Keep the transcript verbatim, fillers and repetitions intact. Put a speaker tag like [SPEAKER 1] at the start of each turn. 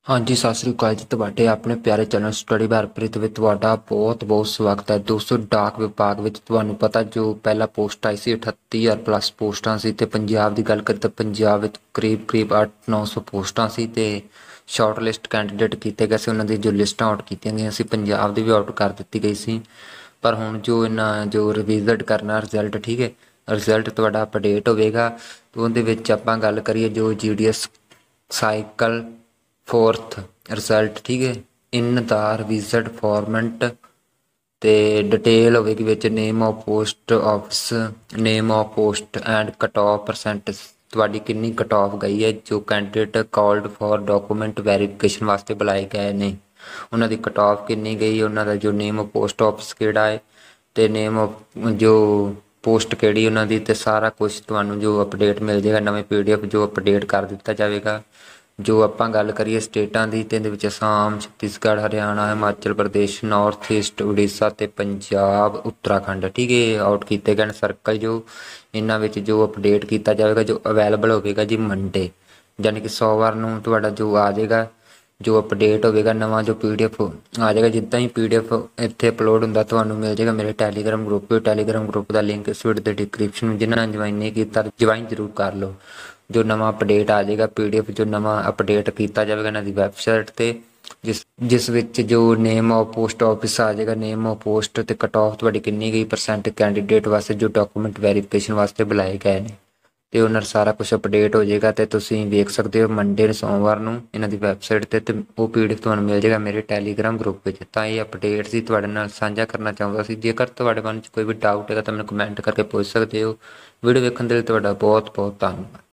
[SPEAKER 1] हाँ जी, सत श्री अकाल जी। ਤੁਹਾਡੇ ਆਪਣੇ ਪਿਆਰੇ ਚੈਨਲ ਸਟੱਡੀ ਹਰਪ੍ਰੀਤ ਵਿੱਚ ਤੁਹਾਡਾ ਬਹੁਤ ਬਹੁਤ ਸਵਾਗਤ ਹੈ ਦੋਸਤੋ। ਡਾਕ ਵਿਭਾਗ ਵਿੱਚ ਤੁਹਾਨੂੰ ਪਤਾ ਜੋ ਪਹਿਲਾ ਪੋਸਟ ਆਈ ਸੀ ਅਠੱਤੀ ਹਜ਼ਾਰ ਪਲੱਸ ਪੋਸਟਾਂ ਸੀ ਤੇ ਪੰਜਾਬ ਦੀ ਗੱਲ ਕਰੀਏ ਤਾਂ ਪੰਜਾਬ ਵਿੱਚ ਕਰੀਬ ਕਰੀਬ ਅੱਠ ਨੌ ਸੌ ਪੋਸਟਾਂ ਸੀ ਤੇ ਸ਼ਾਰਟ ਲਿਸਟ ਕੈਂਡੀਡੇਟ ਕੀਤੇ ਗਏ ਸੀ। ਉਹਨਾਂ ਦੀ ਜੋ ਲਿਸਟਾਂ ਆਊਟ ਕੀਤੀਆਂ ਗਈਆਂ ਸੀ ਪੰਜਾਬ ਦੀ ਵੀ ਆਊਟ ਕਰ ਦਿੱਤੀ ਗਈ ਸੀ। ਪਰ ਹੁਣ ਜੋ ਇਹਨਾਂ ਜੋ ਰਿਵਿਜ਼ਿਟ ਕਰਨਾ ਰਿਜ਼ਲਟ, ਠੀਕ ਹੈ, ਰਿਜ਼ਲਟ ਤੁਹਾਡਾ ਅਪਡੇਟ ਹੋਵੇਗਾ। ਤੇ ਉਹਦੇ ਵਿੱਚ ਆਪਾਂ ਗੱਲ ਕਰੀਏ ਜੋ G D S cycle fourth result, ਠੀਕ ਹੈ, ਇਨ ਦਾ ਰਿਵਿਜ਼ਡ ਫਾਰਮੈਟ ਤੇ ਡਿਟੇਲ ਹੋਵੇਗੀ ਵਿੱਚ name of post office, name of post and cut off percent ਤੁਹਾਡੀ ਕਿੰਨੀ ਕਟ ਆਫ ਗਈ ਹੈ। ਜੋ candidate called for document verification ਵਾਸਤੇ ਬੁਲਾਏ ਗਏ ਨੇ ਉਹਨਾਂ ਦੀ ਕਟ ਆਫ ਕਿੰਨੀ ਗਈ, ਉਹਨਾਂ ਦਾ ਜੋ ਨੇਮ ਆਫ ਪੋਸਟ ਆਫਿਸ ਕਿਹੜਾ ਹੈ ਤੇ ਨੇਮ ਆਫ ਜੋ ਪੋਸਟ ਕਿਹੜੀ ਉਹਨਾਂ ਦੀ, ਤੇ ਸਾਰਾ ਕੁਝ ਤੁਹਾਨੂੰ ਜੋ ਅਪਡੇਟ ਮਿਲ ਜਾਏਗਾ। ਨਵੇਂ ਪੀ ਡੀ ਐਫ ਜੋ ਅਪਡੇਟ ਕਰ ਦਿੱਤਾ ਜਾਵੇਗਾ। ਜੋ ਆਪਾਂ ਗੱਲ ਕਰੀਏ ਸਟੇਟਾਂ ਦੀ ਤੇ ਇਹਦੇ ਵਿੱਚ ਅਸਾਮ, ਛੱਤੀਸਗੜ੍ਹ, ਹਰਿਆਣਾ, ਹਿਮਾਚਲ ਪ੍ਰਦੇਸ਼, ਨਾਰਥ ਈਸਟ, ਉੜੀਸਾ ਤੇ ਪੰਜਾਬ, ਉੱਤਰਾਖੰਡ, ਠੀਕ ਹੈ, ਆਊਟ ਕੀਤੇ ਗਏ ਨੇ ਸਰਕਲ। ਜੋ ਇਹਨਾਂ ਵਿੱਚ ਜੋ ਅਪਡੇਟ ਕੀਤਾ ਜਾਵੇਗਾ ਜੋ ਅਵੇਲੇਬਲ ਹੋਵੇਗਾ ਜੀ ਮੰਡੇ, ਯਾਨੀ ਕਿ ਸੋਮਵਾਰ ਨੂੰ ਤੁਹਾਡਾ ਜੋ ਆ ਜਾਏਗਾ ਜੋ ਅਪਡੇਟ ਹੋਵੇਗਾ ਨਵਾਂ ਜੋ ਪੀ ਡੀ ਐਫ ਆ ਜਾਏਗਾ। ਜਿੱਦਾਂ ਹੀ ਪੀ ਡੀ ਐਫ ਇੱਥੇ ਅਪਲੋਡ ਹੁੰਦਾ ਤੁਹਾਨੂੰ ਮਿਲ ਜਾਏਗਾ ਮੇਰੇ ਟੈਲੀਗ੍ਰਾਮ ਗਰੁੱਪ। ਟੈਲੀਗ੍ਰਾਮ ਗਰੁੱਪ ਦਾ ਲਿੰਕ ਇਸ ਵੀਡੀਓ ਦੇ ਡਿਸਕ੍ਰਿਪਸ਼ਨ, ਜਿਨ੍ਹਾਂ ਨੇ ਜੁਆਇਨ ਨਹੀਂ ਕੀਤਾ ਜੁਆਇਨ ਜ਼ਰੂਰ ਕਰ ਲਓ। ਜੋ ਨਵਾਂ ਅਪਡੇਟ ਆ ਜਾਏਗਾ ਪੀ ਡੀ ਐਫ ਜੋ ਨਵਾਂ ਅਪਡੇਟ ਕੀਤਾ ਜਾਵੇਗਾ ਇਹਨਾਂ ਦੀ ਵੈਬਸਾਈਟ 'ਤੇ, ਜਿਸ ਜਿਸ ਵਿੱਚ ਜੋ ਨੇਮ ਆਫ ਪੋਸਟ ਆਫਿਸ ਆ ਜਾਏਗਾ, ਨੇਮ ਆਫ ਪੋਸਟ ਅਤੇ ਕਟ ਆਫ ਤੁਹਾਡੀ ਕਿੰਨੀ ਗਈ ਪਰਸੈਂਟ ਕੈਂਡੀਡੇਟ ਵਾਸਤੇ ਜੋ ਡਾਕੂਮੈਂਟ ਵੈਰੀਫਿਕੇਸ਼ਨ ਵਾਸਤੇ ਬੁਲਾਏ ਗਏ ਨੇ, ਅਤੇ ਉਹਨਾਂ ਸਾਰਾ ਕੁਛ ਅਪਡੇਟ ਹੋ ਜਾਏਗਾ। ਅਤੇ ਤੁਸੀਂ ਵੇਖ ਸਕਦੇ ਹੋ ਮੰਡੇ ਨੂੰ ਸੋਮਵਾਰ ਨੂੰ ਇਹਨਾਂ ਦੀ ਵੈਬਸਾਈਟ 'ਤੇ, ਅਤੇ ਉਹ ਪੀ ਡੀ ਐਫ ਤੁਹਾਨੂੰ ਮਿਲ ਜਾਏਗਾ ਮੇਰੇ ਟੈਲੀਗ੍ਰਾਮ ਗਰੁੱਪ ਵਿੱਚ। ਤਾਂ ਇਹ ਅਪਡੇਟ ਸੀ ਤੁਹਾਡੇ ਨਾਲ ਸਾਂਝਾ ਕਰਨਾ ਚਾਹੁੰਦਾ ਸੀ। ਜੇਕਰ ਤੁਹਾਡੇ ਮਨ 'ਚ ਕੋਈ ਵੀ ਡਾਊਟ ਹੈਗਾ ਤਾਂ ਮੈਨੂੰ ਕਮੈਂਟ ਕਰਕੇ ਪੁੱਛ ਸਕਦੇ ਹੋ। ਵੀਡੀਓ ਵੇਖਣ ਦੇ ਲਈ ਤੁਹਾਡਾ ਬਹੁਤ ਬਹੁਤ ਧੰਨਵਾਦ।